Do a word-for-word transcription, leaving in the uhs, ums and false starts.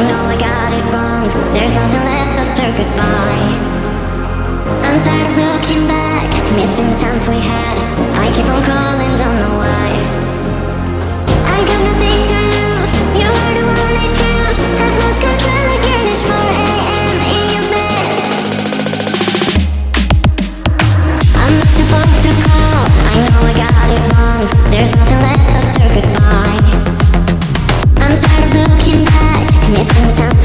know I got it wrong. There's nothing left after goodbye. I'm tired of looking back, missing the times we had. I keep on calling, don't know why. I got nothing to lose, you were the one I choose. I've lost control again, it's four a m in your bed. I'm not supposed to call, I know I got it wrong. There's nothing left after goodbye. I'm tired of looking back, missing the times